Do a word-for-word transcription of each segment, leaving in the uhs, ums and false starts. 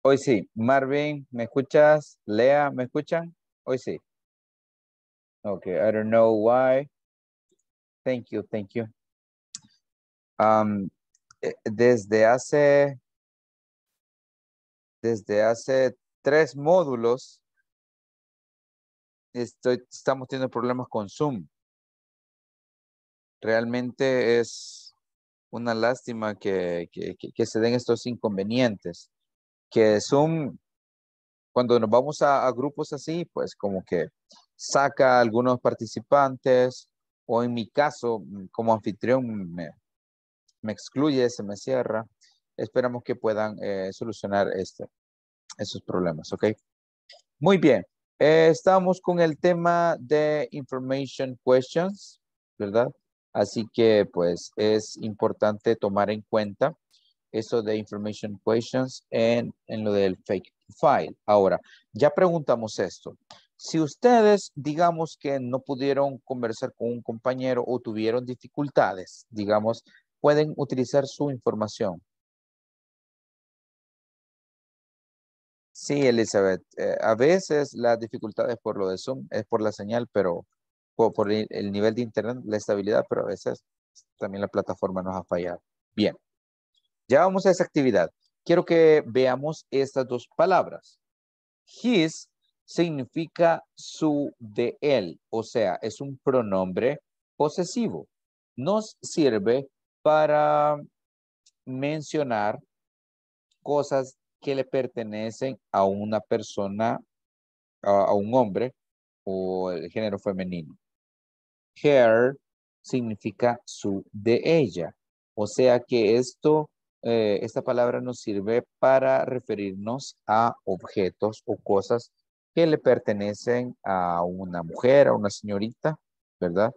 Hoy sí. Marvin, ¿me escuchas? Lea, ¿me escuchan? Hoy sí. Okay, I don't know why. Thank you, thank you. Um, eh, desde hace, desde hace tres módulos, estoy, estamos teniendo problemas con Zoom. Realmente es una lástima que, que, que, que se den estos inconvenientes. Que Zoom, cuando nos vamos a, a grupos así, pues como que saca a algunos participantes, o en mi caso, como anfitrión, me, me excluye, se me cierra. Esperamos que puedan eh, solucionar este, esos problemas, ¿ok? Muy bien. Eh, estamos con el tema de information questions, ¿verdad? Así que, pues, es importante tomar en cuenta eso de information questions en, en lo del fake file. Ahora, ya preguntamos esto. Si ustedes, digamos que no pudieron conversar con un compañero o tuvieron dificultades, digamos, pueden utilizar su información. Sí, Elizabeth, eh, a veces las dificultades por lo de Zoom es por la señal, pero por, por el, el nivel de internet, la estabilidad, pero a veces también la plataforma nos ha fallado. Bien, ya vamos a esa actividad. Quiero que veamos estas dos palabras. His significa su de él, o sea, es un pronombre posesivo. Nos sirve para mencionar cosas que le pertenecen a una persona, a, a un hombre o el género femenino. Her significa su de ella. O sea que esto, eh, esta palabra nos sirve para referirnos a objetos o cosas que le pertenecen a una mujer, a una señorita, ¿verdad?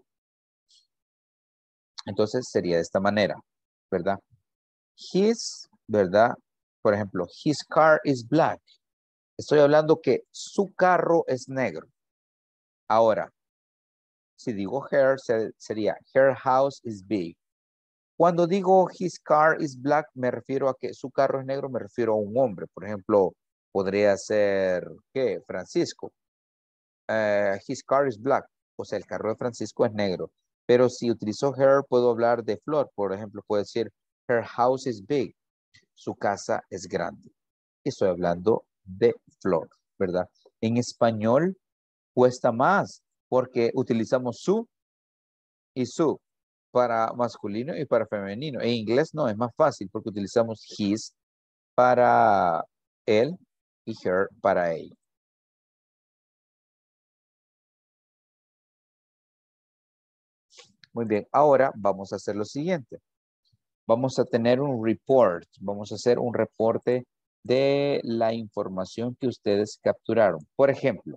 Entonces sería de esta manera, ¿verdad? His, ¿verdad? Por ejemplo, his car is black. Estoy hablando que su carro es negro. Ahora, si digo her, sería her house is big. Cuando digo his car is black, me refiero a que su carro es negro, me refiero a un hombre. Por ejemplo, podría ser, ¿qué? Francisco. Uh, his car is black. O sea, el carro de Francisco es negro. Pero si utilizo her, puedo hablar de Flor. Por ejemplo, puedo decir her house is big. Su casa es grande. Estoy hablando de Flor, ¿verdad? En español cuesta más porque utilizamos su y su para masculino y para femenino. En inglés no, es más fácil porque utilizamos his para él y her para ella. Muy bien, ahora vamos a hacer lo siguiente. Vamos a tener un report, vamos a hacer un reporte de la información que ustedes capturaron. Por ejemplo,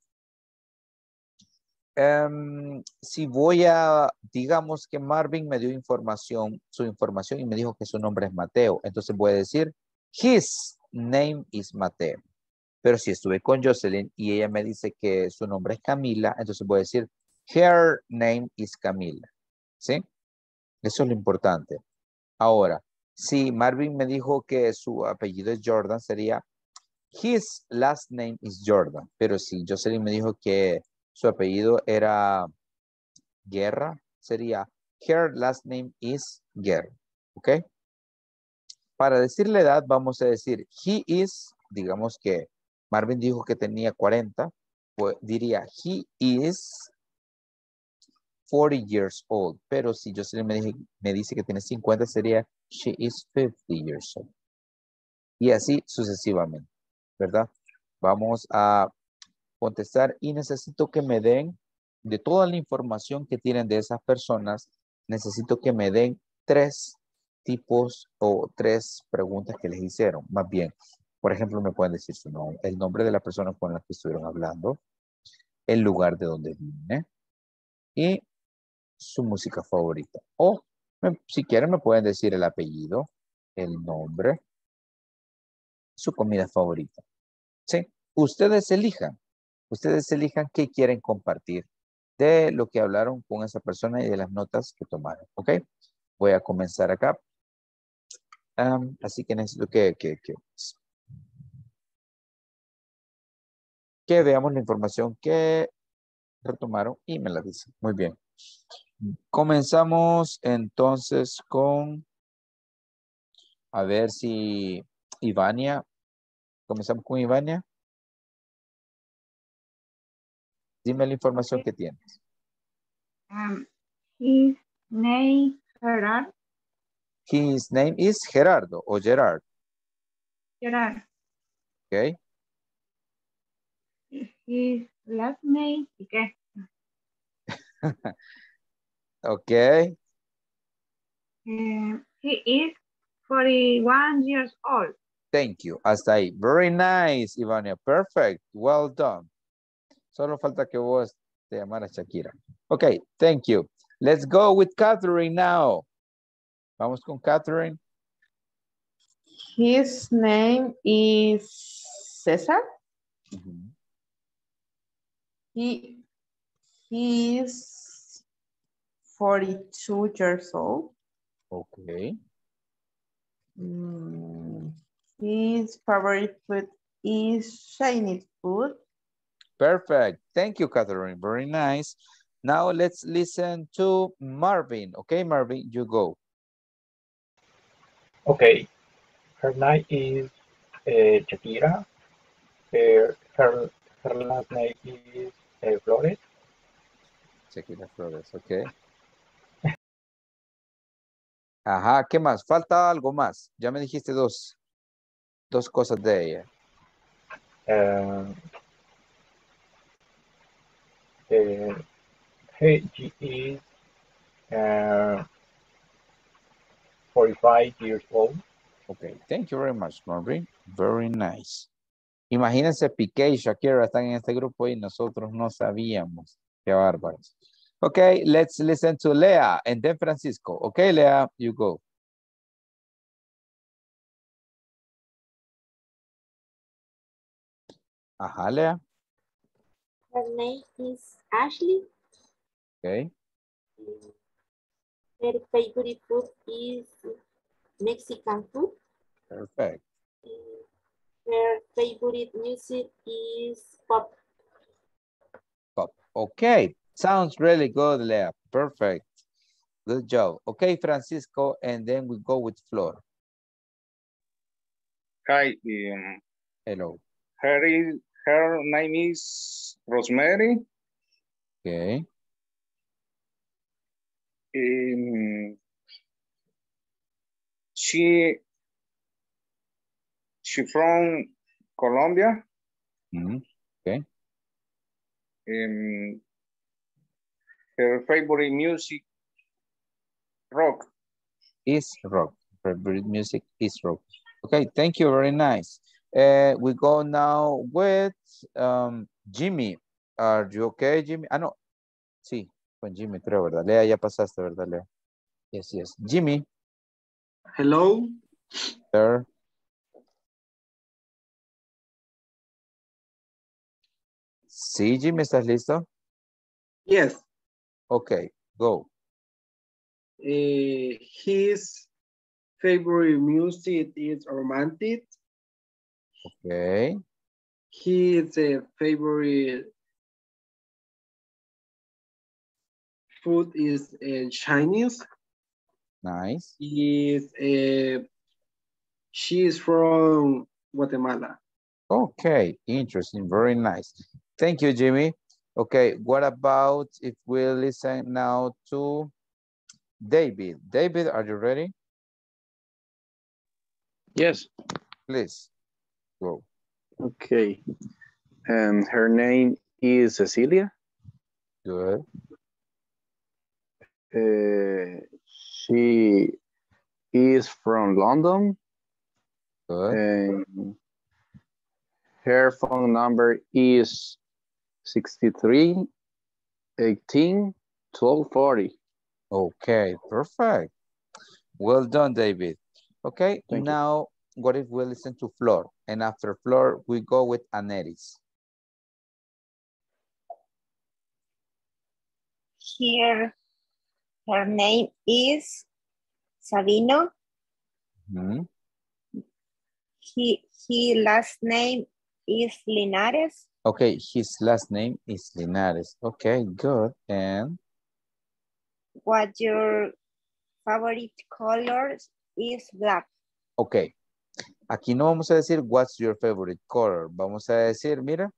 Um, si voy a, digamos que Marvin me dio información, su información y me dijo que su nombre es Mateo. Entonces voy a decir, his name is Mateo. Pero si estuve con Jocelyn y ella me dice que su nombre es Camila, entonces voy a decir, her name is Camila. ¿Sí? Eso es lo importante. Ahora, si Marvin me dijo que su apellido es Jordan, sería, his last name is Jordan. Pero si Jocelyn me dijo que su apellido era Guerra, sería her last name is Guerra. ¿Ok? Para decir la edad, vamos a decir he is, digamos que Marvin dijo que tenía cuarenta, pues diría he is forty years old. Pero si Jocelyn me, dije, me dice que tiene cincuenta, sería she is fifty years old. Y así sucesivamente, ¿verdad? Vamos a contestar y necesito que me den, de toda la información que tienen de esas personas, necesito que me den tres tipos o tres preguntas que les hicieron. Más bien, por ejemplo, me pueden decir su nombre, el nombre de la persona con la que estuvieron hablando, el lugar de donde viene y su música favorita. O me, si quieren me pueden decir el apellido, el nombre, su comida favorita. ¿Sí? Ustedes elijan. Ustedes elijan qué quieren compartir de lo que hablaron con esa persona y de las notas que tomaron. ¿Ok? Voy a comenzar acá. Um, así que necesito que, que, que que veamos la información que retomaron y me la dicen. Muy bien. Comenzamos entonces con, a ver si Ivania, comenzamos con Ivania. Dime la información que tienes. Um, his name Gerard. His name is Gerardo o Gerard. Gerard. Okay. His last name Piqué. Okay. Um, he is forty-one years old. Thank you. Hasta ahí. Very nice, Ivania. Perfect. Well done. Solo falta que vos te llamaras Shakira. Okay, thank you. Let's go with Catherine now. Vamos con Catherine. His name is Cesar. Mm-hmm. He, he is forty-two years old. Okay. Mm, his favorite food is Chinese food. Perfect. Thank you, Catherine. Very nice. Now let's listen to Marvin. Okay, Marvin, you go. Okay. Her name is uh, Shakira. Her, her, her last name is uh, Flores. Shakira Flores, okay. Ajá, ¿qué más? Falta algo más. Ya me dijiste dos, dos cosas de ella. Uh, uh, hey, she is uh, forty-five years old. Okay, thank you very much, Marvin. Very nice. Imagínense, Piqué y Shakira están en este grupo y nosotros no sabíamos. Qué bárbaros. Okay, let's listen to Lea and then Francisco. Okay, Lea, you go. Ajá, Lea. Her name is Ashley. Okay. Her favorite food is Mexican food. Perfect. Her favorite music is pop. Pop. Okay, sounds really good, Lea. Perfect. Good job. Okay, Francisco, and then we go with Flor. Hi. Um, Hello. her, is, her name is Rosemary. Okay. Um, she she from Colombia. Mm-hmm. Okay. Um, her favorite music rock. Is rock. Favorite music is rock. Okay, thank you. Very nice. Uh, we go now with um, Jimmy. Are you okay, Jimmy? Ah, no. Sí, con Jimmy, creo, ¿verdad? Lea, ya pasaste, ¿verdad, Lea? Yes, yes. Jimmy. Hello. Sir. Sí, Jimmy, ¿estás listo? Yes. Okay, go. Uh, his favorite music is romantic. Okay. His uh, favorite food is uh, Chinese. Nice. He is, uh, she is from Guatemala. Okay, interesting. Very nice. Thank you, Jimmy. Okay, what about if we listen now to David? David, are you ready? Yes. Please, go. Okay. And her name is Cecilia. Good. Uh, she is from London. Good. And her phone number is sixty-three, eighteen, twelve forty. Okay, perfect. Well done, David. Okay, Thank now you. What if we listen to Flor? And after Flor, we go with Aneris. Here, her name is Sabino. Mm-hmm. He, he last name is Linares. Okay, his last name is Linares. Okay, good. And What your favorite color is black. okay. Aquí no vamos a decir what's your favorite color. Vamos a decir, mira.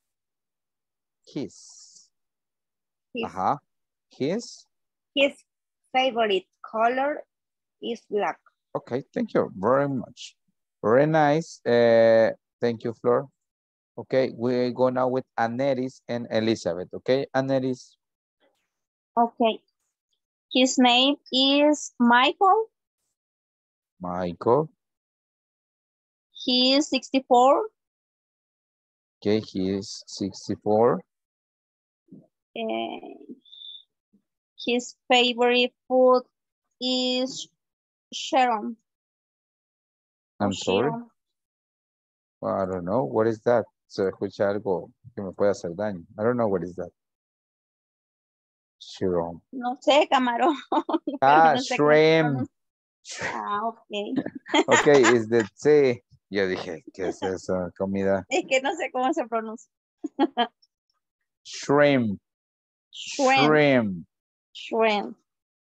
His. His, Ajá. His. his favorite color is black. Okay, thank you very much. Very nice. Uh, thank you, Flor. Okay, we go now with Aneris and Elizabeth. Okay, Aneris. Okay. His name is Michael. Michael. He is sixty-four. Okay, he is sixty-four. Uh, his favorite food is Sharon. I'm sorry. Sharon. Well, I don't know. What is that? Se escucha algo que me puede hacer daño. I don't know what is that. Shrimp. No sé, camarón. Ah, no sé cómo se shrimp. pronuncia. Ah, ok. Ok, es de sí. Yo dije, ¿qué es esa comida? Es que no sé cómo se pronuncia. Shrimp. Shrimp. Shrimp. Shrimp.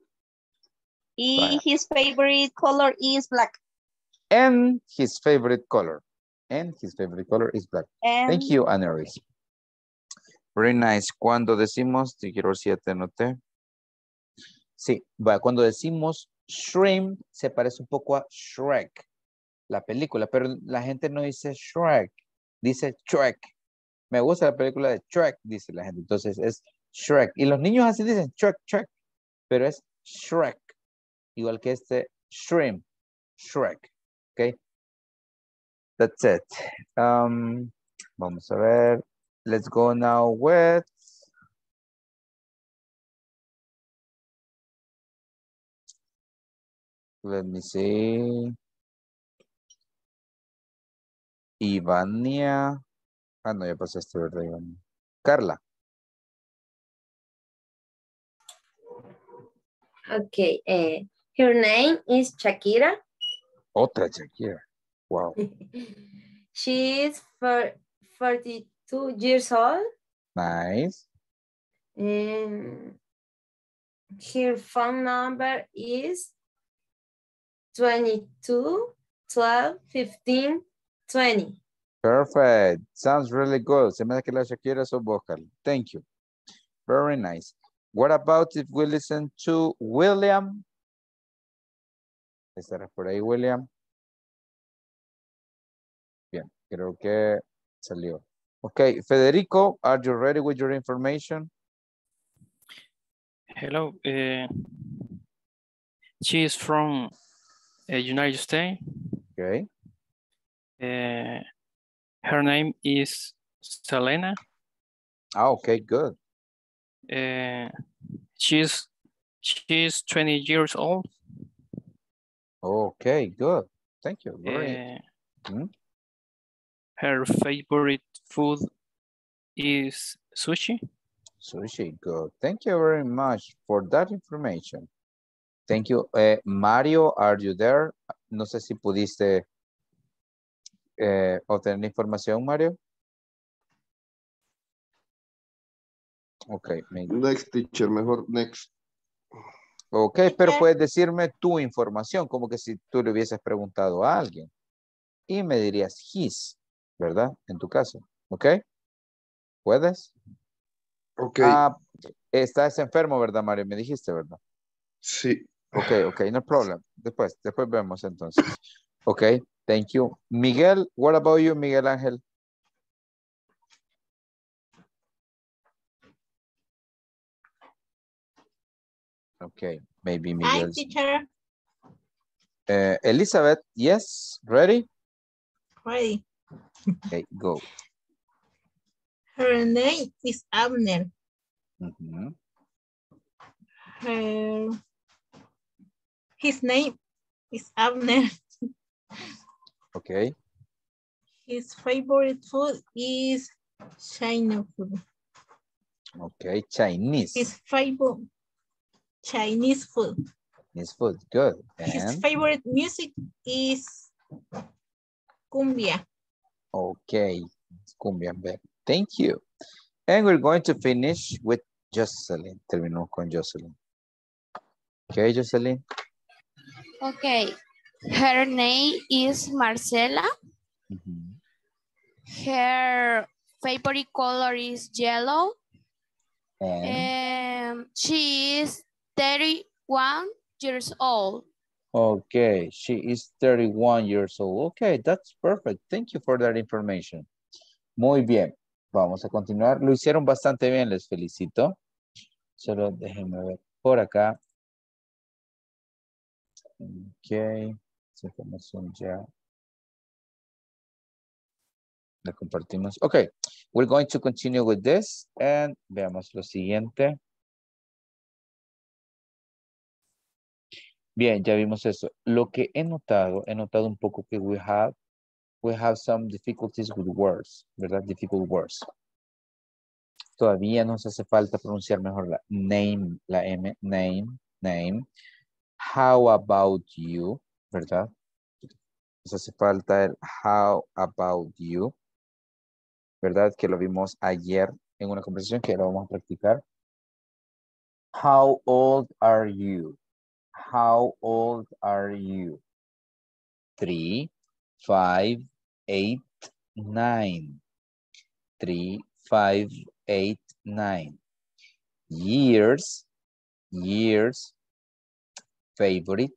Y Vaya. his favorite color is black. And his favorite color. And his favorite color is black. And Thank you, Aneris. Very nice. Cuando decimos, te quiero ver si ya te noté. Sí, va, cuando decimos shrimp, se parece un poco a Shrek, la película, pero la gente no dice Shrek, dice Shrek. Me gusta la película de Shrek, dice la gente. Entonces es Shrek. Y los niños así dicen Shrek, Shrek, pero es Shrek. Igual que este shrimp, Shrek. Ok. That's it. Um, vamos a ver. Let's go now with let me see. Ivania. Ah, no, ya pasaste, ¿verdad, Ivania? Carla. Okay. Uh, her name is Shakira. Otra Shakira. Wow. She is for forty-two years old. Nice. And her phone number is twenty-two, twelve, fifteen, twenty. Perfect. Sounds really good. Se me hace que la Shakira es vocal. Thank you. Very nice. What about if we listen to William? ¿Estará por ahí, William? Bien, creo que salió. Okay, Federico, are you ready with your information? Hello. Uh, she is from uh, United States. Okay. Uh, her name is Selena. Ah, okay, good. Uh, she's she's twenty years old. Okay, good. Thank you. Very. Uh, hmm? Her favorite food is sushi. Sushi, good. Thank you very much for that information. Thank you. Uh, Mario, are you there? No sé si pudiste eh, obtener información, Mario. Ok. Me... Next, teacher, mejor next. Ok, pero puedes decirme tu información, como que si tú le hubieses preguntado a alguien. Y me dirías his, ¿verdad? En tu caso. ¿Ok? ¿Puedes? Ok. Ah, estás enfermo, ¿verdad, Mario? Me dijiste, ¿verdad? Sí. Ok, ok, no problem. Después, después vemos entonces. Ok, thank you. Miguel, what about you, Miguel Ángel? Okay, maybe Miguel. Hi, teacher. Uh, Elizabeth, yes, ready? Ready. Okay, go. Her name is Abner. Mm-hmm. Her, his name is Abner. Okay. His favorite food is China food. Okay, Chinese. His favorite Chinese food. Chinese food, good. His And favorite music is cumbia. okay, cumbia. Thank you. And we're going to finish with Jocelyn. Terminamos con Jocelyn. Okay, Jocelyn. Okay. Her name is Marcela. Mm-hmm. Her favorite color is yellow. And And she is thirty-one years old. okay, she is thirty-one years old. Okay, that's perfect. Thank you for that information. Muy bien. Vamos a continuar. Lo hicieron bastante bien, les felicito. Solo déjenme ver por acá. Ok. Esa información ya la compartimos. Ok. We're going to continue with this. And veamos lo siguiente. Bien, ya vimos eso. Lo que he notado, he notado un poco que we have, we have some difficulties with words, ¿verdad? Difficult words. Todavía nos hace falta pronunciar mejor la name, la M, name, name. How about you, ¿verdad? Nos hace falta el how about you, ¿verdad? Que lo vimos ayer en una conversación que ahora vamos a practicar. How old are you? How old are you? Three, five, eight, nine. Three, five, eight, nine. Years, years, favorite,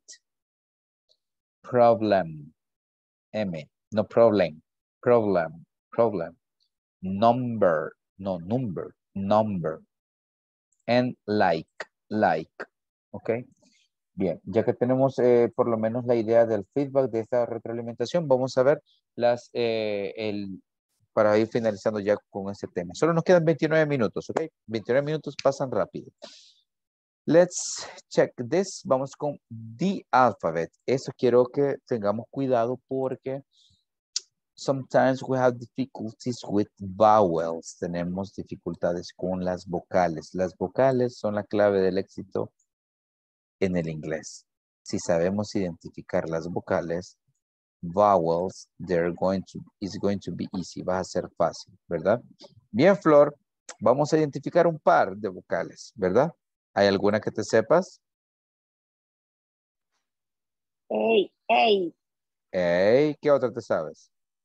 problem, M, no problem, problem, problem, number, no number, number, and like, like, ok. Bien, ya que tenemos eh, por lo menos la idea del feedback de esta retroalimentación, vamos a ver las, eh, el, para ir finalizando ya con este tema. Solo nos quedan veintinueve minutos, ¿ok? veintinueve minutos pasan rápido. Let's check this. Vamos con the alphabet. Eso quiero que tengamos cuidado porque sometimes we have difficulties with vowels. Tenemos dificultades con las vocales. Las vocales son la clave del éxito en el inglés. Si sabemos identificar las vocales, vowels, they're going to, is going to be easy. Va a ser fácil, ¿verdad? Bien, Flor, vamos a identificar un par de vocales, ¿verdad? ¿Hay alguna que te sepas? Ey, ey, Hey, ¿qué otra te sabes?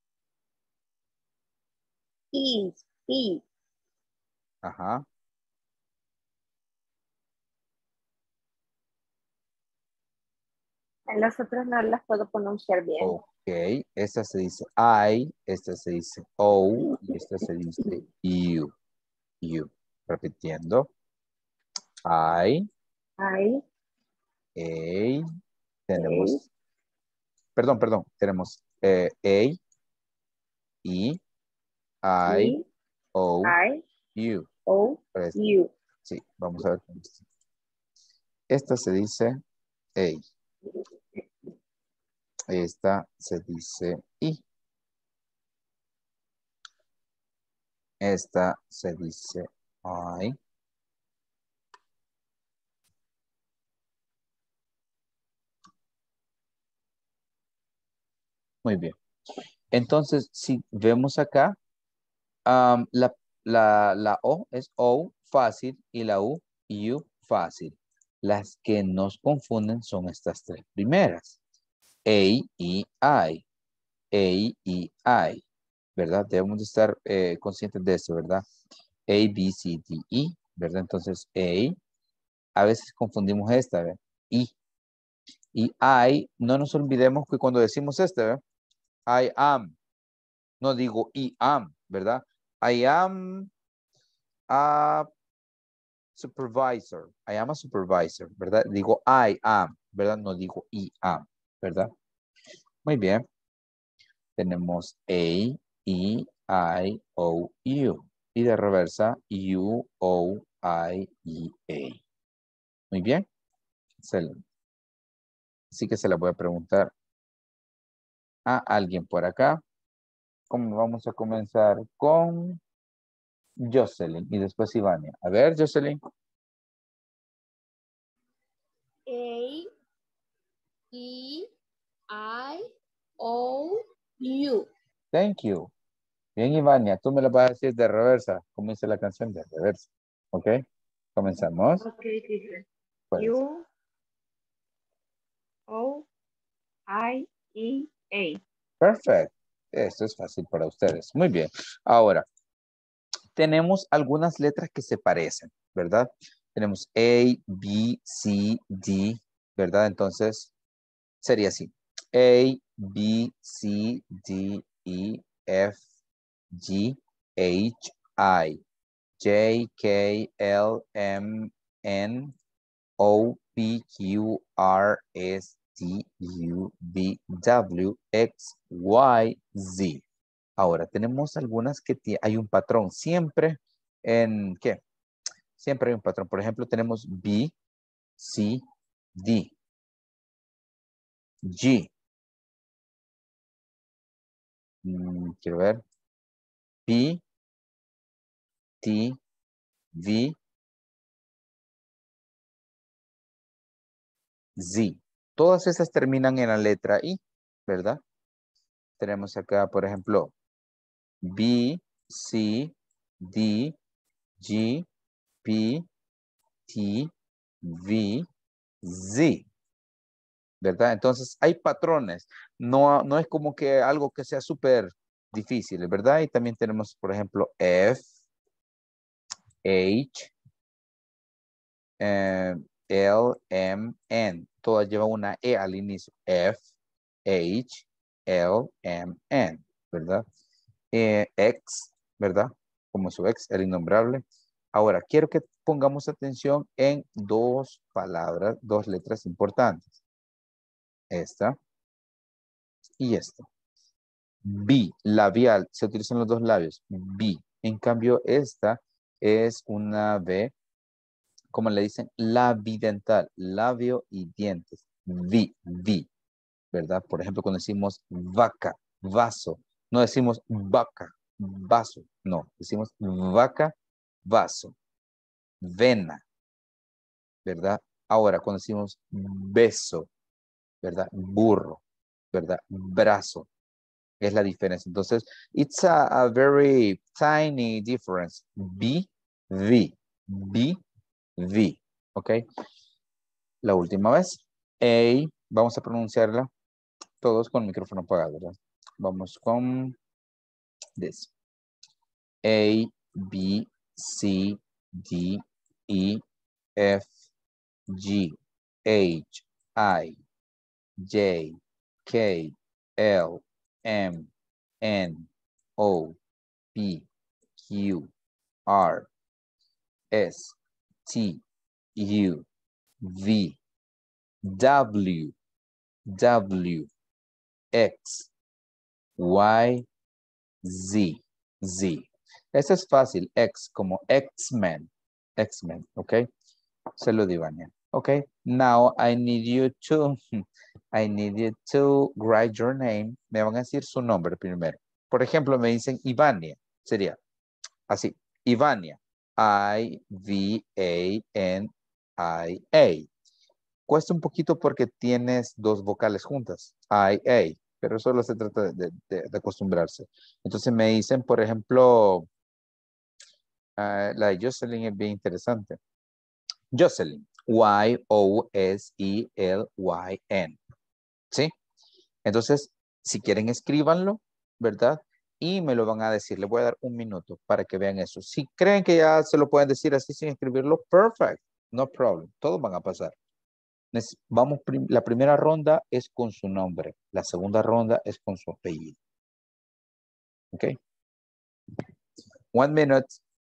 is, is. Ajá. Las otras no las puedo pronunciar bien. Ok, esta se dice I, esta se dice O, y esta se dice you. You. Repitiendo. I. I, A. Tenemos. ey, Perdón, perdón. Tenemos eh, A. E. I. I, O. I, You. O, Parece. you. Sí, vamos a ver. Cómo está. Esta se dice A. Esta se dice I. Esta se dice I. Muy bien. Entonces, si vemos acá, um, la, la, la O es O fácil y la U, U fácil. Las que nos confunden son estas tres primeras. A, E, I. A, E, I. ¿Verdad? Debemos de estar eh, conscientes de eso, ¿verdad? A, B, C, D, E, ¿verdad? Entonces, A, a veces confundimos esta, ¿verdad? I. Y I, no nos olvidemos que cuando decimos este, ¿verdad? I am. No digo I am, ¿verdad? I am a supervisor. I am a supervisor, ¿verdad? Digo I am, ¿verdad? No digo I am, ¿verdad? Muy bien. Tenemos A, E, I, O, U. Y de reversa, U, O, I, E, A. Muy bien. Excelente. Así que se la voy a preguntar a alguien por acá. ¿Cómo vamos a comenzar con Jocelyn y después Ivania? A ver, Jocelyn. A, E, I, O, U. Thank you. Bien, Ivania, tú me lo vas a decir de reversa. ¿Cómo dice la canción? De reversa. ¿Ok? Comenzamos. Okay, teacher. Pues, U O I E A. perfecto. Esto es fácil para ustedes. Muy bien. Ahora, tenemos algunas letras que se parecen, ¿verdad? Tenemos A, B, C, D, ¿verdad? Entonces, sería así. A, B, C, D, E, F, G, H, I, J, K, L, M, N, O, P, Q, R, S, T, U, V, W, X, Y, Z. Ahora, tenemos algunas que hay un patrón. Siempre en, ¿qué? Siempre hay un patrón. Por ejemplo, tenemos B, C, D, G. Mm, quiero ver. P, T, V, Z. Todas esas terminan en la letra I, ¿verdad? Tenemos acá, por ejemplo, B, C, D, G, P, T, V, Z. ¿Verdad? Entonces hay patrones. No, no es como que algo que sea súper difícil, ¿verdad? Y también tenemos, por ejemplo, F, H, eh, L, M, N. Todas llevan una E al inicio. F, H, L, M, N. ¿Verdad? Eh, X, ¿verdad? Como su ex, el innombrable. Ahora, quiero que pongamos atención en dos palabras, dos letras importantes. Esta y esta. B, labial, se utilizan los dos labios. B. En cambio, esta es una B, como le dicen, labidental, labio y dientes. V, V, ¿verdad? Por ejemplo, cuando decimos vaca, vaso, no decimos vaca, vaso, no, decimos vaca, vaso, vena, ¿verdad? Ahora, cuando decimos beso, ¿verdad? Burro, ¿verdad? Brazo. Es la diferencia. Entonces, it's a, a very tiny difference. B, V, B, V. ¿Ok? La última vez. A, vamos a pronunciarla todos con el micrófono apagado, ¿verdad? Vamos con this. A, B, C, D, E, F, G, H, I, J, K, L, M, N, O, P, Q, R, S, T, U, V, W, W, X, Y, Z, Z. Eso es fácil, X como X-Men, X-Men, ¿ok? Se lo digo, Ania. Okay, now I need you to, I need you to write your name. Me van a decir su nombre primero. Por ejemplo, me dicen Ivania. Sería así, Ivania. I, V, A, N, I, A. Cuesta un poquito porque tienes dos vocales juntas. I, A. Pero solo se trata de, de, de acostumbrarse. Entonces me dicen, por ejemplo, uh, la de Jocelyn es bien interesante. Jocelyn. Y O S E L Y N. ¿Sí? Entonces, si quieren, escríbanlo, ¿verdad? Y me lo van a decir. Les voy a dar un minuto para que vean eso. Si creen que ya se lo pueden decir así sin escribirlo, perfect. No problem. Todos van a pasar. Vamos, la primera ronda es con su nombre. La segunda ronda es con su apellido. ¿Ok? One minute.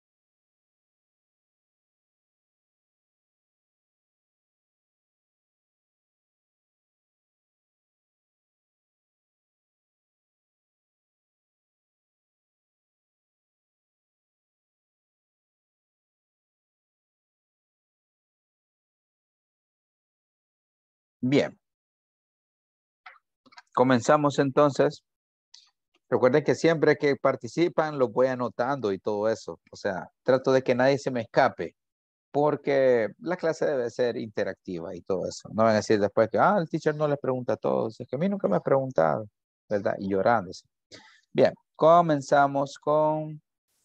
Bien. Comenzamos entonces. Recuerden que siempre que participan los voy anotando y todo eso. O sea, trato de que nadie se me escape. Porque la clase debe ser interactiva y todo eso. No van a decir después que, ah, el teacher no les pregunta a todos. Es que a mí nunca me ha preguntado, ¿verdad? Y llorándose. Bien, Comenzamos con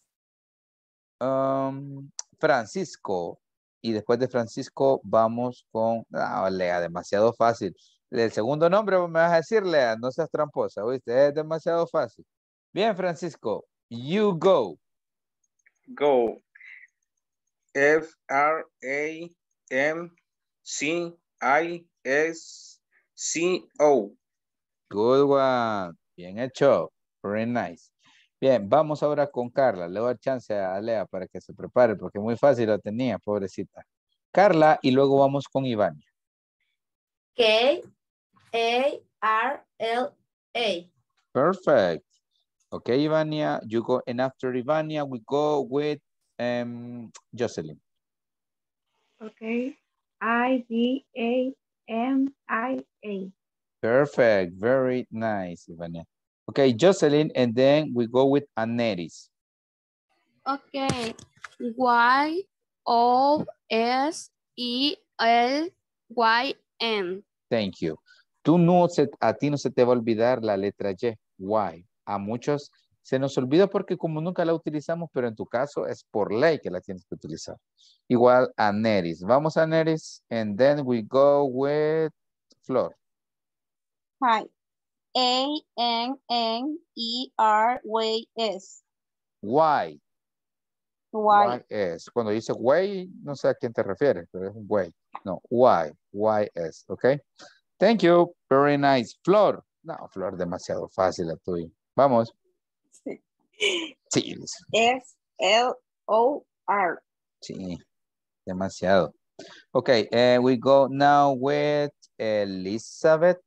um, Francisco. Y después de Francisco vamos con... Ah, Lea, demasiado fácil. El segundo nombre me vas a decir, Lea, no seas tramposa, ¿oíste? Es demasiado fácil. Bien, Francisco. You go. Go. F R A M C I S C O. Good one. Bien hecho. Very nice. Bien, vamos ahora con Carla. Le voy a dar chance a Lea para que se prepare, porque muy fácil la tenía, pobrecita. Carla, y luego vamos con Iván. K A R L A. Perfect. Okay, Ivania, you go, and after Ivania, we go with um, Jocelyn. Okay. I D A M I A. Perfect. Very nice, Ivania. Okay, Jocelyn, and then we go with Aneris. Okay. Y O S E L Y N. Thank you. Tú no se, a ti no se te va a olvidar la letra Y. Why? A muchos se nos olvida porque como nunca la utilizamos, pero en tu caso es por ley que la tienes que utilizar. Igual a Neris. Vamos a Neris, and then we go with Flor. Hi. A N N E R Y S. Why? Why? es. Cuando dice way, no sé a quién te refieres, pero es un way. No, why, why es, ¿ok? Thank you, very nice. Flor. No, Flor, demasiado fácil la tuya. Vamos. Sí. Sí. dice. S L O R. Sí, demasiado. Okay, and we go now with Elizabeth.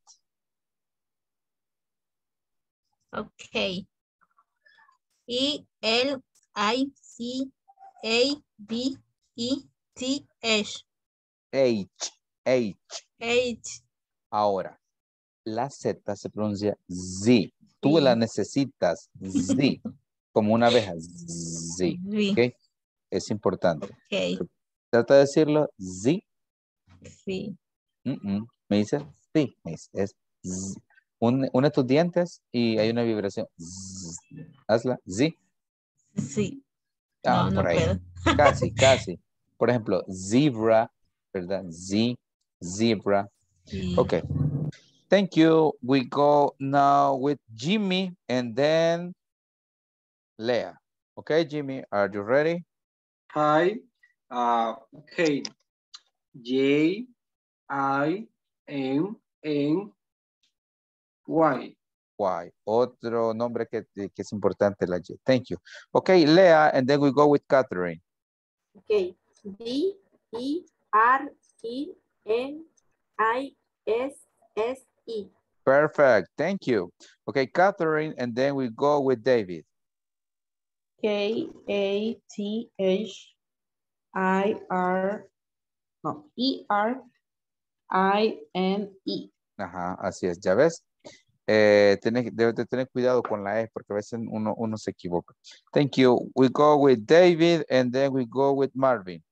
Okay. E L I C A B E T H. H, H. H. Ahora, la Z se pronuncia Z. Tú Sí. la necesitas Z, como una abeja. Z, Sí. ¿ok? Es importante. Okay. Trata de decirlo Z. Sí. Mm -mm. Me dice sí, es, es Z. Un, une tus dientes y hay una vibración. Z. Hazla, Z. Sí. Ah, No, por no ahí. puedo. Casi, casi. Por ejemplo, zebra, ¿verdad? Z, zebra. Sí. Okay. Thank you. We go now with Jimmy and then Leah. Okay, Jimmy, are you ready? Hi. Uh, okay. J I M N Y. Y. Otro nombre que, que es importante, la Y. Thank you. Okay, Leah, and then we go with Catherine. Okay. D E R E N I S S E. Perfect. Thank you. Okay, Catherine, and then we go with David. K A T H I R, no, E R I N E. Ajá, así es, ya ves. Eh, tenés, debes de tener cuidado con la E porque a veces uno, uno se equivoca. Thank you. We go with David and then we go with Marvin.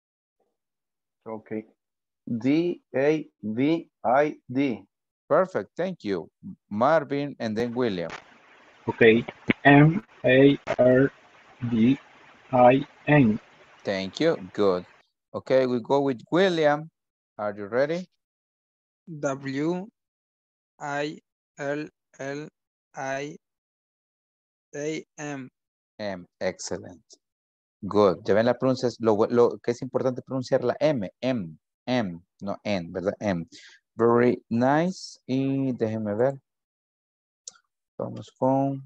Okay. D A V I D. Perfect. Thank you. Marvin and then William. Okay. M A R D I N. Thank you. Good. Okay, we go with William. Are you ready? W I L L I A M. M. Excellent. Good. Ya ven la pronunciación, lo, lo que es importante pronunciar la M. M. M. No N, ¿verdad? M. Very nice. Y déjenme ver. Vamos con...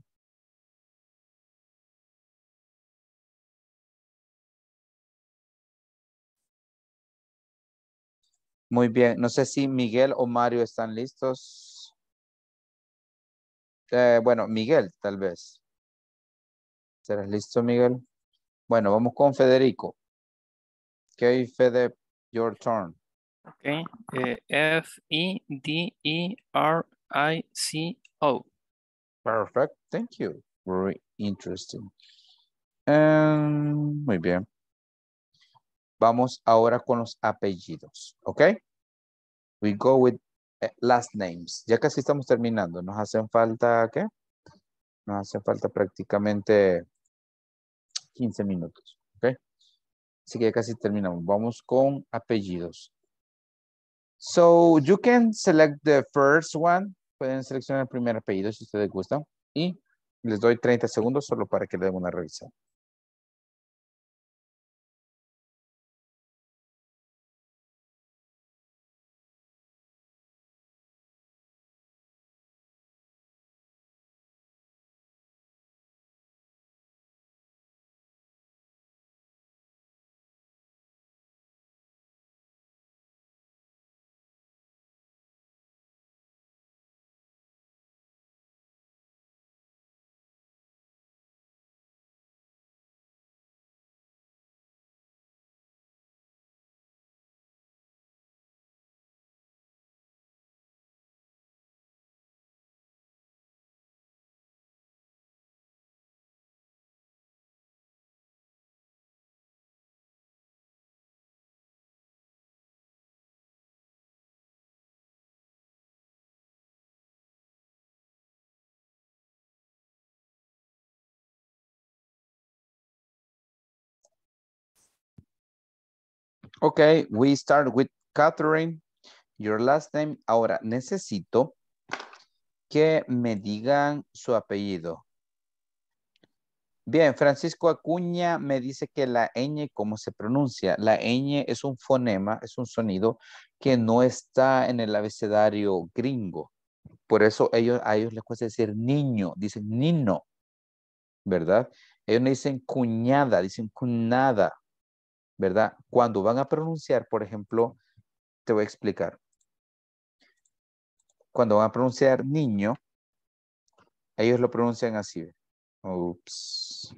Muy bien. No sé si Miguel o Mario están listos. Eh, bueno, Miguel, tal vez. ¿Serás listo, Miguel? Bueno, vamos con Federico. Ok, Fede, your turn. Okay. Uh, F E D E R I C O. Perfect. Thank you. Very interesting. Um, muy bien. Vamos ahora con los apellidos. ¿Ok? We go with last names. Ya casi estamos terminando. Nos hacen falta, ¿qué? Nos hace falta prácticamente quince minutos. ¿Ok? Así que ya casi terminamos. Vamos con apellidos. So, you can select the first one. Pueden seleccionar el primer apellido si ustedes gustan. Y les doy treinta segundos solo para que le den una revisión. Ok, we start with Catherine. Your last name. Ahora, necesito que me digan su apellido. Bien, Francisco Acuña me dice que la ñ, ¿cómo se pronuncia? La ñ es un fonema, es un sonido que no está en el abecedario gringo. Por eso ellos, a ellos les cuesta decir niño, dicen nino, ¿verdad? Ellos no dicen cuñada, dicen cunada, ¿verdad? Cuando van a pronunciar, por ejemplo, te voy a explicar. Cuando van a pronunciar niño, ellos lo pronuncian así. Ups.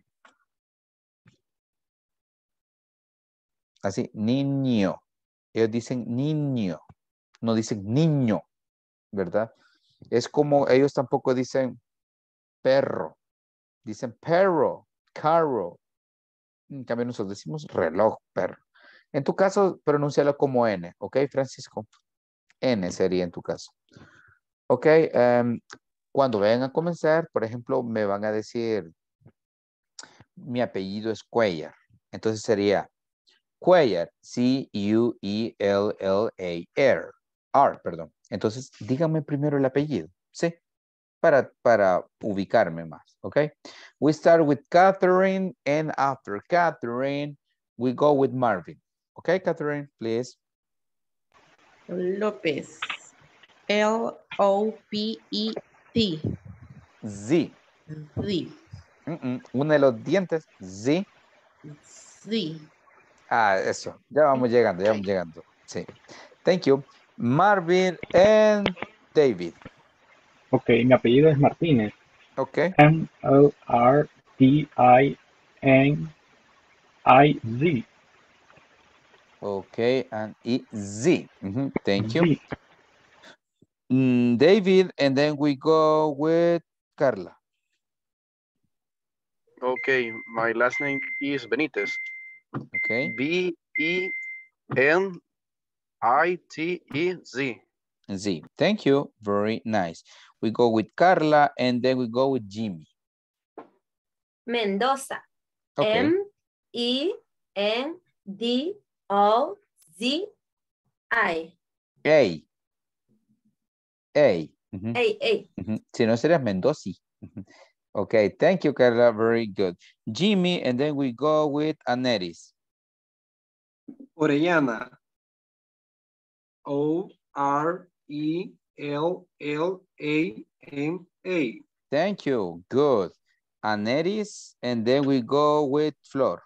Así, niño. Ellos dicen niño, no dicen niño, ¿verdad? Es como ellos tampoco dicen perro, dicen perro, carro. En cambio nosotros decimos reloj, perro. En tu caso, pronúncialo como N, ¿ok, Francisco? N sería en tu caso. Ok, um, cuando vayan a comenzar, por ejemplo, me van a decir, mi apellido es Cuellar. Entonces sería Cuellar, C U E L L A R. R, perdón. Entonces, dígame primero el apellido, ¿sí? Para, para ubicarme más, ¿ok? We start with Catherine, and after Catherine, we go with Marvin. Okay, Catherine, please. López. L O P E T. Z. Z. Mm-mm. Uno de los dientes, Z. Z. Ah, eso. Ya vamos llegando, ya vamos llegando. Sí. Thank you. Marvin and David. Ok, mi apellido es Martínez. Ok. M O R T I N I Z. Okay, and E Z. Mm-hmm. Thank you. Z. Mm, David, and then we go with Carla. Okay, my last name is Benitez. Okay. B E N I T E Z. Z. Thank you. Very nice. We go with Carla, and then we go with Jimmy. Mendoza. Okay. M E N D O Z I. A. A. Mm-hmm. A, A. Mm-hmm. Si no sería Mendoza. Mm-hmm. Okay, thank you, Carla. Very good. Jimmy, and then we go with Aneris. Orellana. O R E L L A N A. Thank you. Good. Aneris, and then we go with Flor.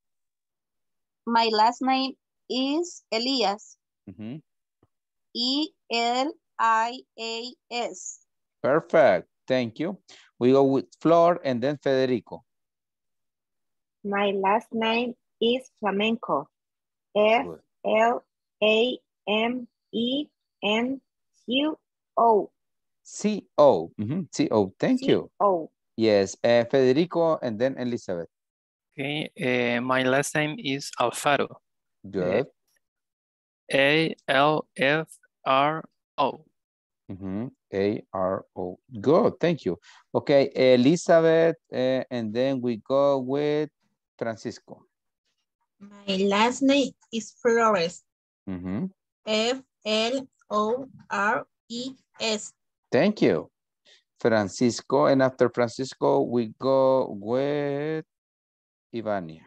My last name is Elias. Mm-hmm. E L I A S. Perfect. Thank you. We go with Flor and then Federico. My last name is Flamenco. F L A M E N Q O. C O. Mm-hmm. C O. Thank C you. O. Yes. Uh, Federico and then Elizabeth. Okay, uh, my last name is Alfaro. Good. Uh, A L F R O. Mm-hmm. A R O. Good, thank you. Okay, Elizabeth, uh, and then we go with Francisco. My last name is Flores. Mm-hmm. F L O R E S. Thank you. Francisco, and after Francisco, we go with Ivania.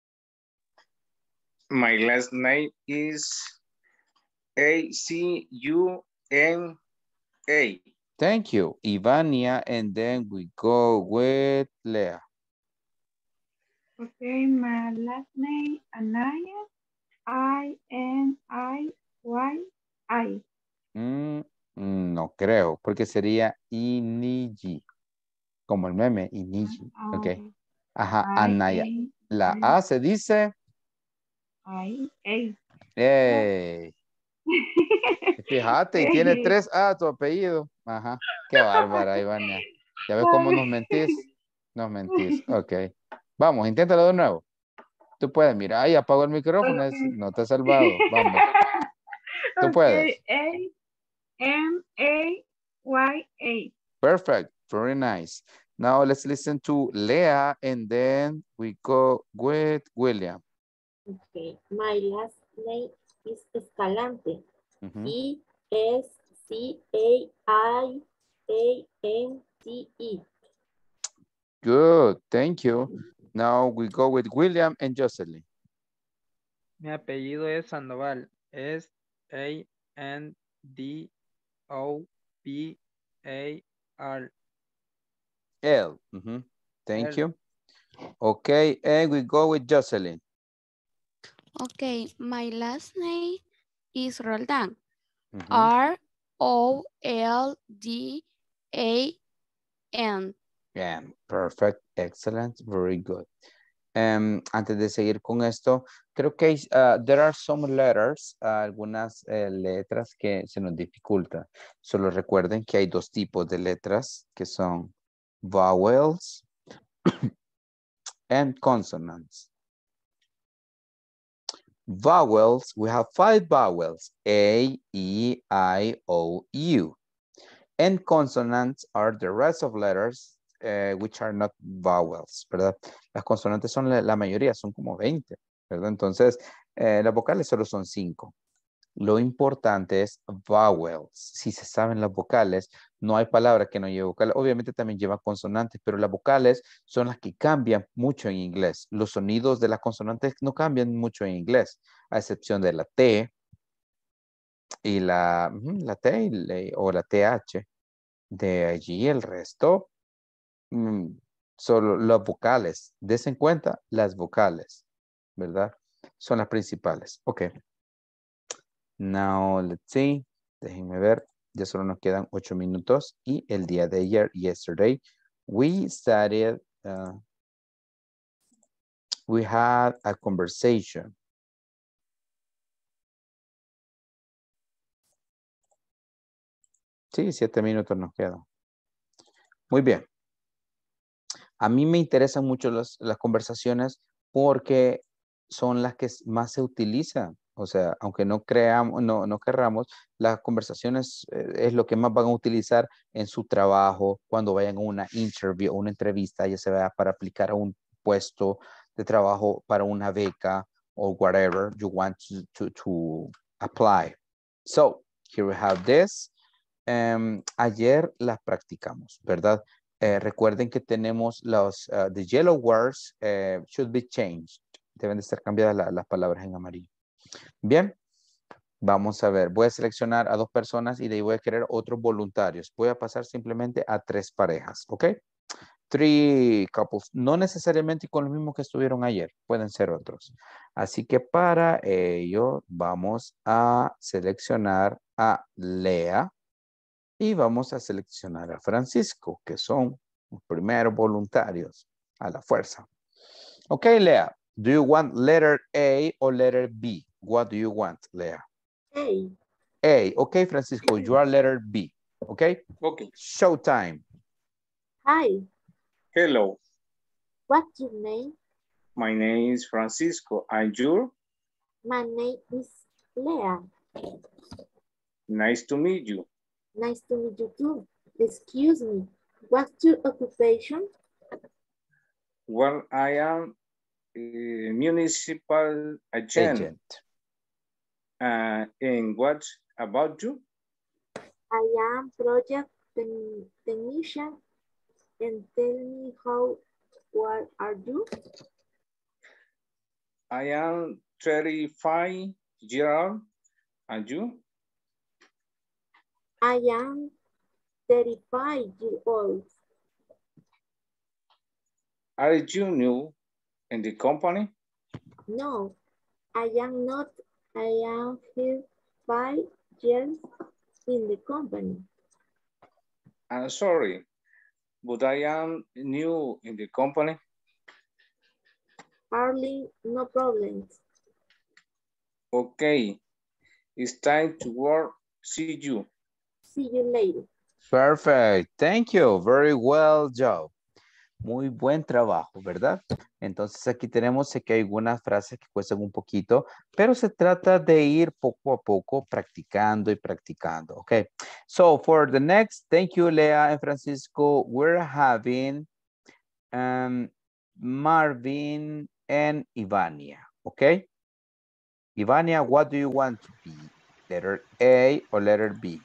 My last name is A C U N A. Thank you, Ivania, and then we go with Lea. Okay, my last name, Anaya, I N I Y I. Mm, no creo, porque sería Iniji, como el meme, Iniji. Ah, Ok. Ajá, I Anaya. N La I A se dice. I A. ¡Ey! Fíjate, y tiene tres A tu apellido. Ajá, qué bárbara, Ivania. ¿Ya ves cómo nos mentís? Nos mentís, ok. Vamos, inténtalo de nuevo. Tú puedes, mira, ahí apagó el micrófono, es- no te has salvado. Vamos, tú puedes. Okay, A M A Y A. Perfect, very nice. Now let's listen to Lea and then we go with William. Okay. My last name is Escalante. Mhm. E S C A I A N T E. Good, thank you. Now we go with William and Jocelyn. Mi apellido es Sandoval. Es A N D O V A R. L. Mhm. Thank L. you. Okay, and we go with Jocelyn. Okay, my last name is Roldan. Mhm. R O L D A N. Bien, perfect, excellent, very good. Um, antes de seguir con esto, creo que uh, there are some letters, uh, algunas uh, letras que se nos dificultan. Solo recuerden que hay dos tipos de letras que son vowels and consonants. Vowels, we have five vowels, A, E, I, O, U. And consonants are the rest of letters uh, which are not vowels, ¿verdad? Las consonantes son la, la mayoría, son como veinte, ¿verdad? Entonces, eh, las vocales solo son cinco. Lo importante es vowels. Si se saben las vocales, no hay palabra que no lleve vocales. Obviamente también lleva consonantes, pero las vocales son las que cambian mucho en inglés. Los sonidos de las consonantes no cambian mucho en inglés, a excepción de la T y la, la T y la, o la T H. De allí el resto, mmm, solo las vocales. Des en cuenta las vocales, ¿verdad? Son las principales. Ok. Now, let's see. Déjenme ver. Ya solo nos quedan ocho minutos. Y el día de ayer, yesterday, we started, uh, we had a conversation. Sí, siete minutos nos quedan. Muy bien. A mí me interesan mucho las, las conversaciones porque son las que más se utilizan. O sea, aunque no creamos, no, no querramos, las conversaciones eh, es lo que más van a utilizar en su trabajo, cuando vayan a una interview, una entrevista, ya sea para aplicar a un puesto de trabajo, para una beca, or whatever you want to, to, to apply. So, here we have this. Um, ayer las practicamos, ¿verdad? Eh, recuerden que tenemos los, uh, the yellow words uh, should be changed. Deben de ser cambiadas la, las palabras en amarillo. Bien, vamos a ver. Voy a seleccionar a dos personas y de ahí voy a querer otros voluntarios. Voy a pasar simplemente a tres parejas, ¿ok? Three couples. No necesariamente con los mismos que estuvieron ayer. Pueden ser otros. Así que para ello vamos a seleccionar a Lea. Y vamos a seleccionar a Francisco, que son los primeros voluntarios a la fuerza. Ok, Lea. Do you want letter A or letter B? What do you want, Lea? A. A. Ok, Francisco, you are letter B. Ok? Okay. Showtime. Hi. Hello. What's your name? My name is Francisco. And your? My name is Lea. Nice to meet you. Nice to meet you too. Excuse me, what's your occupation? Well, I am a municipal agent. Agent. Uh, and what about you? I am project ten- technician. And tell me how, what are you? I am thirty-five years old. And you? I am thirty-five years old. Are you new in the company? No, I am not. I am here five years in the company. I'm sorry, but I am new in the company. Hardly, no problems. Okay, it's time to work. See you. See you later. Perfect. Thank you. Very well job. Muy buen trabajo, ¿verdad? Entonces aquí tenemos que hay algunas frases que cuestan un poquito, pero se trata de ir poco a poco practicando y practicando. Okay. So for the next, thank you, Lea and Francisco. We're having um, Marvin and Ivania. Okay. Ivania, what do you want to be? Letter A or letter B?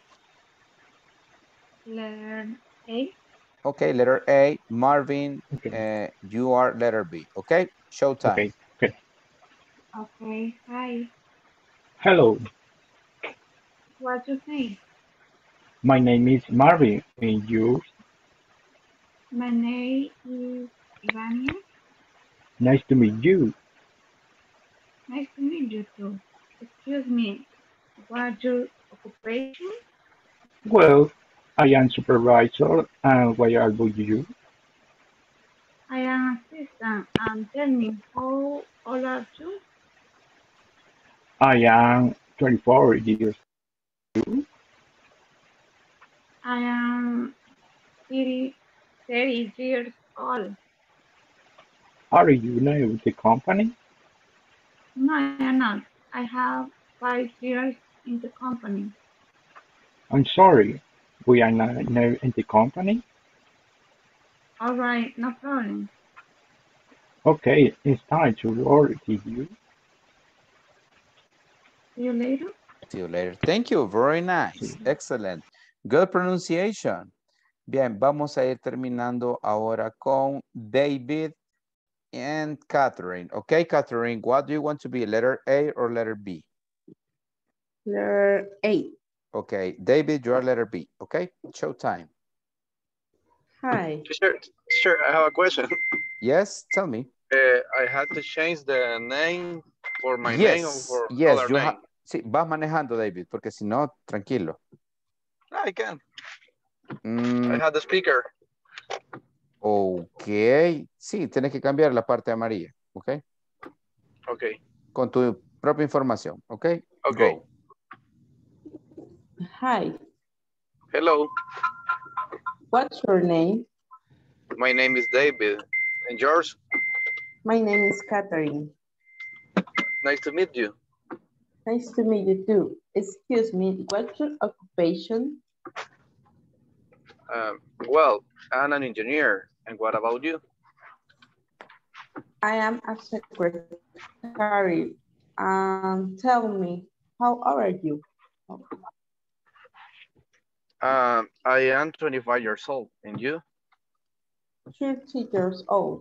Letter A. Okay, letter A. Marvin, Okay. uh, you are letter B. Okay, showtime. Okay. Okay. Okay, hi. Hello. What's your name? My name is Marvin. And yours? My name is Ivania. Nice to meet you. Nice to meet you too. Excuse me, what's your occupation? Well, I am supervisor. And why are you? I am assistant and tell me how old are you? I am twenty-four years old. I am thirty, thirty years old. Are you new with the company? No, I am not. I have five years in the company. I'm sorry. We are not new in the company. All right, no problem. Okay, it's time to work with you. See you later. See you later. Thank you. Very nice. Excellent. Good pronunciation. Bien, vamos a ir terminando ahora con David and Catherine. Okay, Catherine, what do you want to be? Letter A or letter B? Letter A. Okay, David, you are letter B. Okay, showtime. Hi. Teacher, teacher, I have a question. Yes, tell me. Uh, I had to change the name for my yes, name or for yes, other you name. have. Sí, vas manejando, David, porque si no, tranquilo. I can. Mm, I had the speaker. ok, sí, tienes que cambiar la parte amarilla, ok. Okay. Con tu propia información, ok. Okay. Go. Hi. Hello. What's your name? My name is David. And yours? My name is Catherine. Nice to meet you. Nice to meet you too. Excuse me, what's your occupation? Um, well, I'm an engineer. And what about you? I am a secretary. Um, tell me, how old are you? Um, I am twenty-five years old. And you? thirty years old.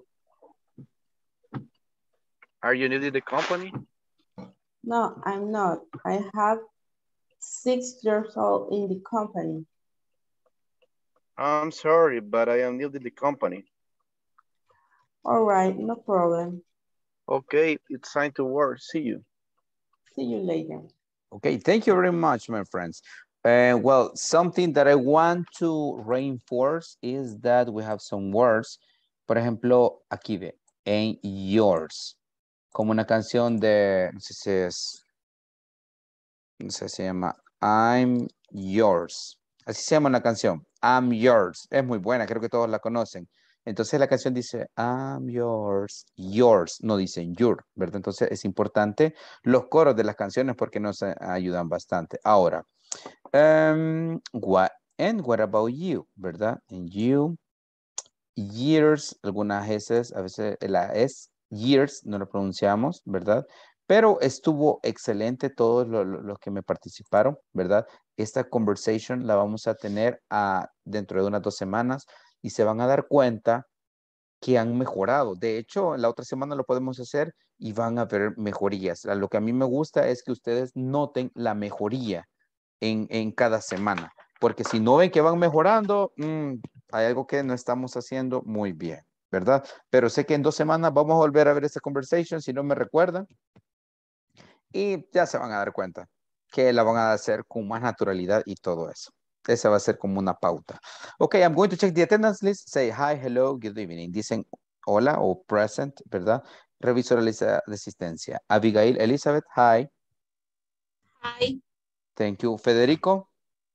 Are you new to the company? No, I'm not. I have six years old in the company. I'm sorry, but I am new to the company. All right, no problem. Okay, it's time to work. See you. See you later. Okay, thank you very much, my friends. Uh, well, something that I want to reinforce is that we have some words. Por ejemplo, aquí ve, en yours. Como una canción de, no sé si es, no sé si se llama I'm yours. Así se llama una canción, I'm yours. Es muy buena, creo que todos la conocen. Entonces la canción dice I'm yours, yours, no dicen your, ¿verdad? Entonces es importante los coros de las canciones porque nos ayudan bastante. Ahora, um, what And what about you, ¿verdad? And you, years, algunas veces, a veces la es years, no lo pronunciamos, ¿verdad? Pero estuvo excelente todos los lo, lo que me participaron, ¿verdad? Esta conversation la vamos a tener a, dentro de unas dos semanas y se van a dar cuenta que han mejorado. De hecho, la otra semana lo podemos hacer y van a ver mejorías. Lo que a mí me gusta es que ustedes noten la mejoría en, en cada semana. Porque si no ven que van mejorando, mmm, hay algo que no estamos haciendo muy bien, ¿verdad? Pero sé que en dos semanas vamos a volver a ver esta conversation, si no me recuerdan. Y ya se van a dar cuenta que la van a hacer con más naturalidad y todo eso. Esa va a ser como una pauta. Ok, I'm going to check the attendance list. Say hi, hello, good evening. Dicen hola o present, ¿verdad? Reviso la lista de asistencia. Abigail Elizabeth, hi. Hi. Thank you. Federico.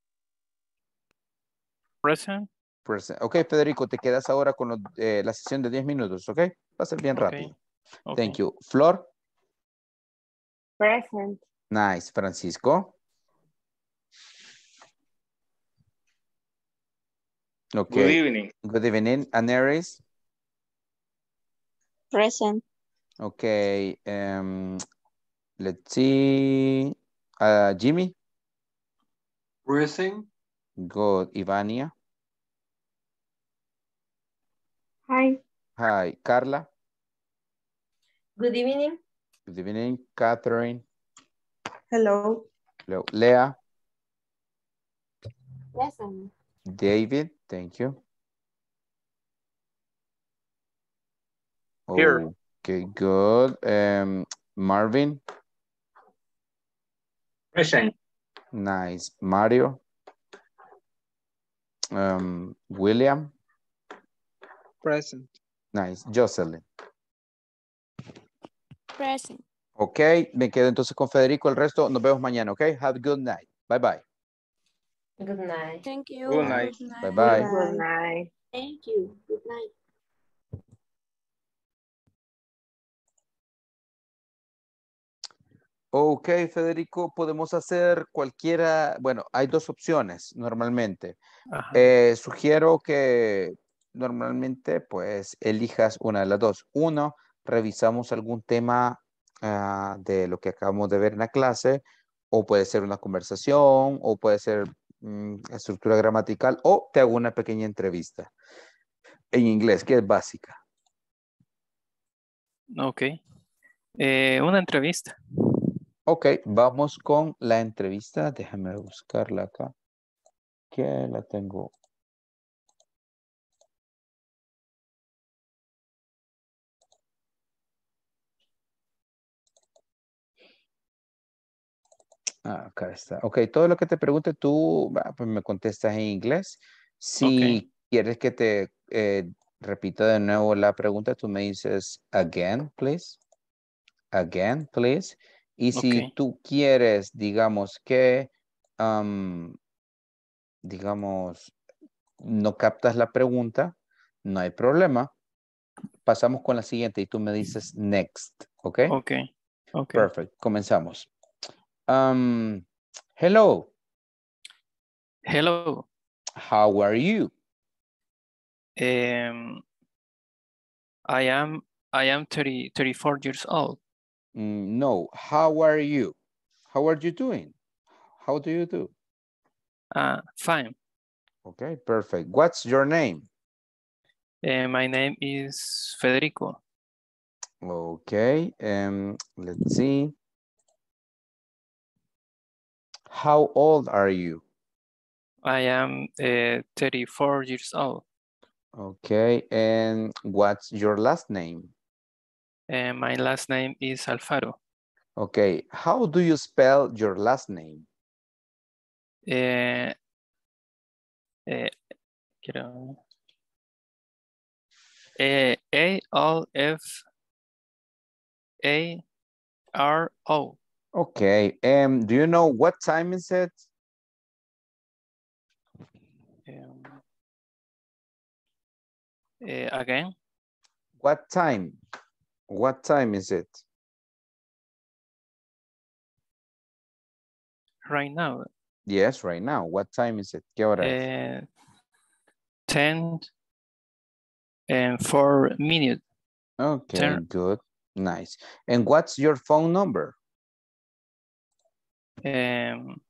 Present. Present. Ok, Federico, te quedas ahora con los, eh, la sesión de diez minutos, ¿ok? Va a ser bien Okay. rápido. Okay. Thank you. Flor. Present. Nice. Francisco. Okay. Good evening. Good evening. Aneris. Present. Okay. Um, let's see. Uh, Jimmy. Present. Good. Ivania. Hi. Hi. Carla. Good evening. Good evening. Catherine. Hello. Hello. Lea. Present. David. Thank you. Here. Okay, good. Um, Marvin. Present. Nice. Mario. Um, William. Present. Nice. Jocelyn. Present. Ok, me quedo entonces con Federico. El resto nos vemos mañana, ok? Have a good night. Bye, bye. Good night. Thank you. Good night. Bye, bye. Good night. Thank you. Good night. Ok, Federico, podemos hacer cualquiera, bueno, hay dos opciones normalmente. Ajá. Eh, sugiero que normalmente pues elijas una de las dos. Uno, revisamos algún tema uh, de lo que acabamos de ver en la clase, o puede ser una conversación, o puede ser um, estructura gramatical, o te hago una pequeña entrevista en inglés, que es básica. Ok. Eh, una entrevista. Ok, vamos con la entrevista. Déjame buscarla acá. Que la tengo. Ah, acá está. Ok, todo lo que te pregunte tú, pues me contestas en inglés. Si Okay. quieres que te eh, repita de nuevo la pregunta, tú me dices again, please. Again, please. Y si Okay. tú quieres, digamos que, um, digamos, no captas la pregunta, no hay problema. Pasamos con la siguiente y tú me dices next, ¿ok? Ok. Ok. Perfect. Comenzamos. Um, hello. Hello. How are you? Um, I am I am thirty, thirty-four years old. Mm, no. How are you? How are you doing? How do you do? Uh, fine. Okay, perfect. What's your name? Uh, my name is Federico. Okay, um, let's see. How old are you? I am uh, thirty-four years old. Okay, and what's your last name? And my last name is Alfaro. Okay, how do you spell your last name? Uh, uh, quiero... uh, A L F A R O. Okay, um, do you know what time is it? Um, uh, again? What time? What time is it? Right now. Yes, right now. What time is it? ¿Qué hora es? Uh, ten and four minutes. Okay, ten. good. Nice. And what's your phone number? Um,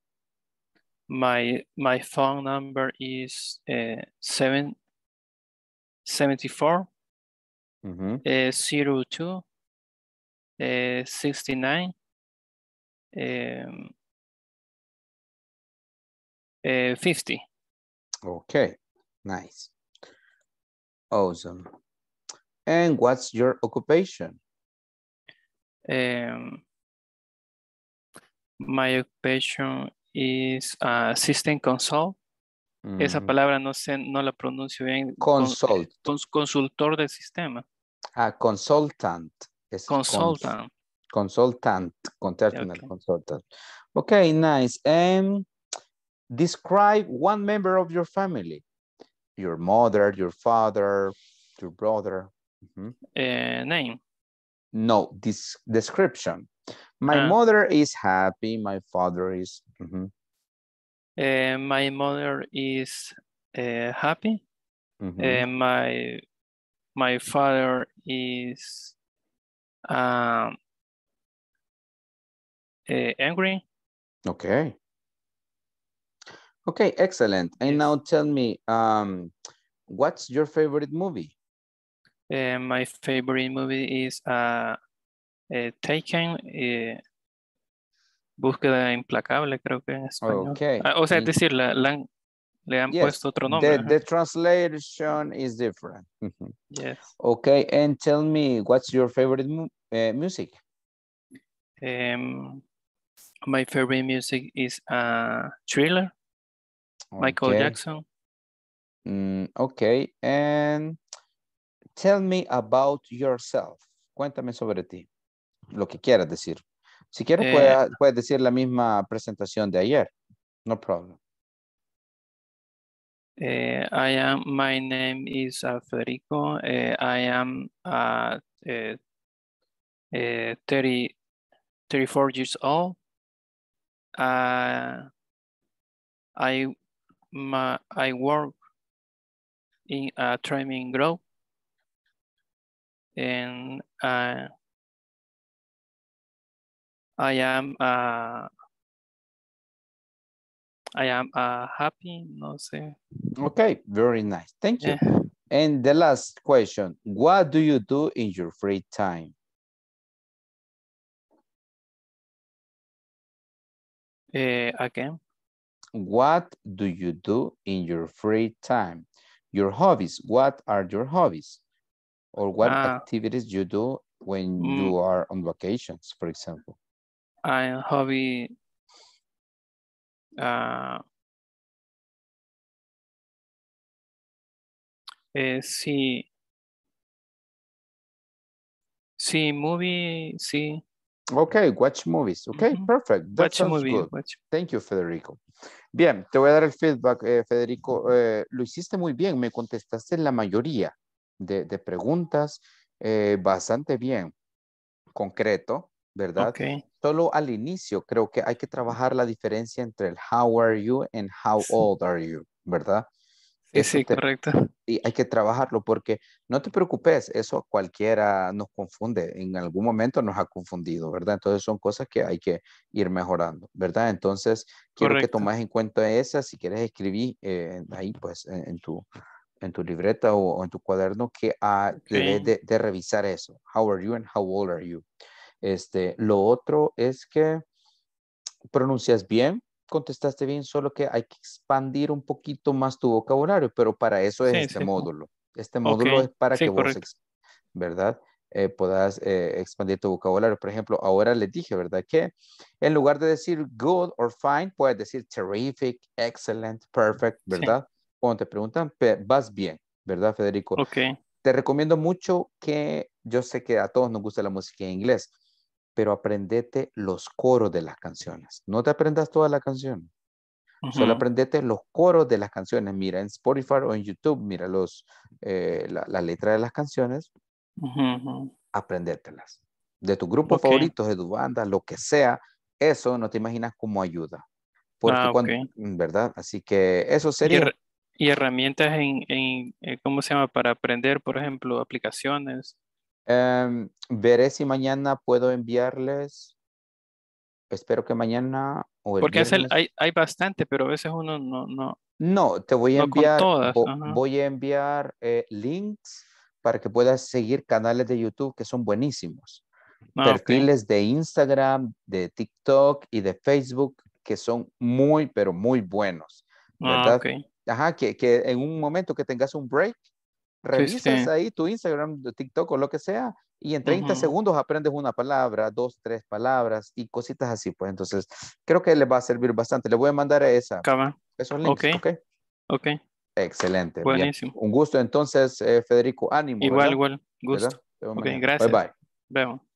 my my phone number is uh, seven seventy four Mm-hmm. uh, zero two uh, sixty nine um, uh, fifty. Okay, nice. Awesome. And what's your occupation? Um, my occupation is uh, assistant consult. Esa Mm, palabra no sé, no la pronuncio bien. Consult. Con, cons- consultor del sistema. Ah, consultant. Es cons- Consultant. consultant. Con término, Okay. consultant. Okay, nice. And describe one member of your family. Your mother, your father, your brother. Mhm. Uh, name. No, this description. My Ah. mother is happy. My father is. Mhm, Uh, my mother is uh, happy. mhm. Uh, my my father is um, uh, angry. Okay. Okay, excellent. And Yes. now tell me, um, what's your favorite movie? Uh, my favorite movie is uh, uh, Taken. Uh, Búsqueda implacable, creo que en español. Okay. Ah, o sea, es In- decir, la, la han- le han Yes, puesto otro nombre. the, ajá. the translation is different. Mhm. Yes. Okay, and tell me, what's your favorite mu uh, music? Um, my favorite music is uh, Thriller, Michael Okay. Jackson. Mm, okay, and tell me about yourself. Cuéntame sobre ti, lo que quieras decir. Si quieres, Eh, puedes, puedes decir la misma presentación de ayer. No problem. eh, I am, my name is uh, Federico. Eh, I am uh, eh, eh, thirty, thirty-four years old. Uh, I, my, I work in a training group, and uh, I am uh, I am uh, happy, no sé. Okay, very nice. Thank you. Eh, And the last question, what do you do in your free time? eh, again, What do you do in your free time? Your hobbies, what are your hobbies? Or what Ah. activities you do when Mm. you are on vacations, for example? I hobby uh, eh, sí, sí, movie, sí. Okay, watch movies. Okay, Ujú. perfect. That Watch a sounds movie, good. watch. Thank you, Federico. Bien, te voy a dar el feedback, eh, Federico. Eh, lo hiciste muy bien, me contestaste la mayoría de, de preguntas eh, bastante bien, concreto, ¿verdad? Okay. Solo al inicio creo que hay que trabajar la diferencia entre el how are you and how old are you, ¿verdad? Sí, Eso sí, te, correcto. y hay que trabajarlo porque no te preocupes, eso cualquiera nos confunde, en algún momento nos ha confundido, ¿verdad? Entonces son cosas que hay que ir mejorando, ¿verdad? Entonces quiero que Correcto. tomes en cuenta esas, si quieres escribir eh, ahí pues en, en tu, en tu libreta o, o en tu cuaderno que ah, debes Okay. de, de revisar eso, how are you and how old are you. Este, lo otro es que pronuncias bien, contestaste bien, solo que hay que expandir un poquito más tu vocabulario, pero para eso es Sí, este sí. módulo. Este módulo Okay. es para Sí, que vos, correcto. ex- ¿verdad? Eh, puedas eh, expandir tu vocabulario. Por ejemplo, ahora les dije, ¿verdad? Que en lugar de decir good or fine, puedes decir terrific, excellent, perfect, ¿verdad? Cuando te preguntan, pe- vas bien, ¿verdad, Federico? Okay. Te recomiendo mucho que, yo sé que a todos nos gusta la música en inglés, pero aprendete los coros de las canciones. No te aprendas toda la canción. Solo Ujú. aprendete los coros de las canciones. Mira en Spotify o en YouTube, mira los, eh, la, la letra de las canciones, Ujú, ujú. aprendételas. De tu grupo Okay. favorito, de tu banda, lo que sea, eso no te imaginas cómo ayuda. Porque Ah, cuando, ok. ¿verdad? Así que eso Y, sería. her- y herramientas en, en eh, ¿cómo se llama? Para aprender, por ejemplo, aplicaciones. Em, veré si mañana puedo enviarles. Espero que mañana o el Porque es el- viernes. hay, hay bastante, pero a veces uno no, no, No, te voy a no con enviar, todas. vo- Ajá. voy a enviar eh, links para que puedas seguir canales de YouTube que son buenísimos. Ah, ok. Perfiles de Instagram, de TikTok y de Facebook que son muy, pero muy buenos, Ah, ¿verdad? ok. Ajá, que, que en un momento que tengas un break, Sí, sí. revisas ahí tu Instagram, tu TikTok o lo que sea, y en treinta Ujú. segundos aprendes una palabra, dos, tres palabras y cositas así, pues entonces creo que les va a servir bastante. Le voy a mandar esa, Cava. esos Ok, links, ¿ok? ok. Excelente, bien. Buenísimo. Un gusto entonces, eh, Federico, ánimo, Igual, ¿verdad? igual. Gusto. ¿Verdad? Te veo Ok, mañana. Bye gracias. bye. Vemos.